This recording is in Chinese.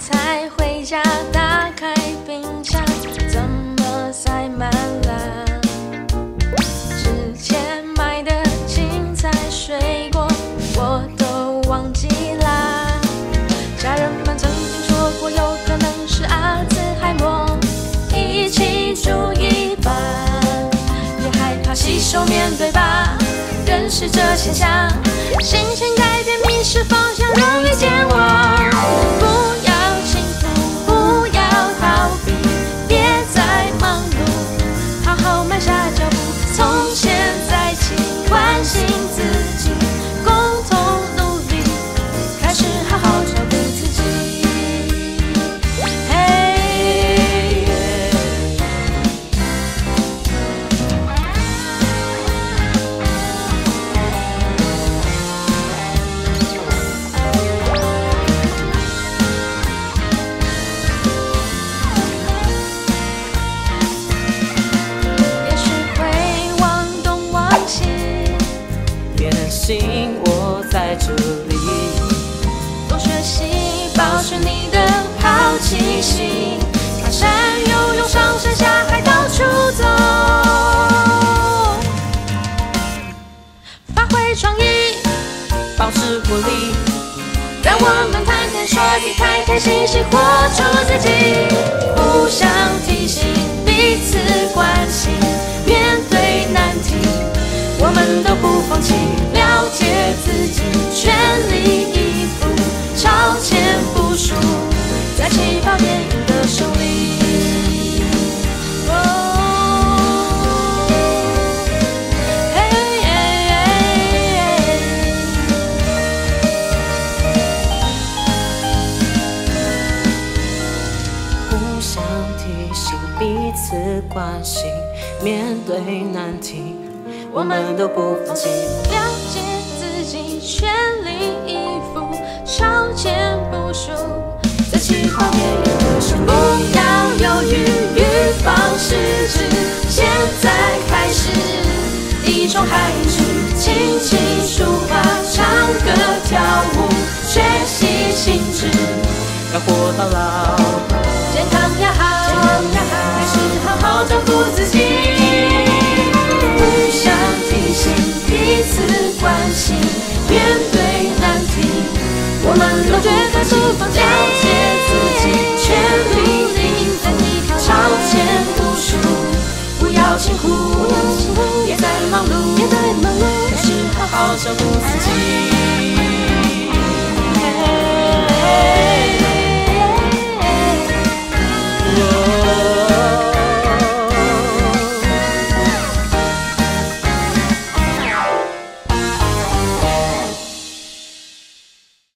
才回家，打开冰箱，怎么塞满了？之前买的青菜水果我都忘记啦。家人们曾经说过，有可能是阿兹海默，一起住一班，也害怕洗手面对吧？认识这现象，心情改变，迷失方向，容易健忘。不要轻浮，不要逃避，别再忙碌，好好慢下脚步，从现在起关心自己，共同努力，开始好好照顾自己。 我在这里， 多学习，保持你的好奇心，爬山、游泳、上山下海，到处走，发挥创意， 保持活力， 让我们谈天说地，开开心心活出自己，互相提醒，彼此关心，面对难题，我们都不放弃，了解自己，全力以赴，超前部署，在起跑点赢得胜利。 互相提醒，彼此关心，面对难题，我们都不放弃， 了解自己，全力以赴，超前部署，在起跑点赢得胜利。不要犹豫，预防失智，现在开始，地中海饮食，琴棋书画，唱歌跳舞，学习心智， 要活到老， 健康要好，开始好好照顾自己。互相提醒，彼此关心，面对难题，我们都绝对不放弃，了解自己，全力以赴，超前部署，不要轻忽，别再忙碌，开始好好照顾自己。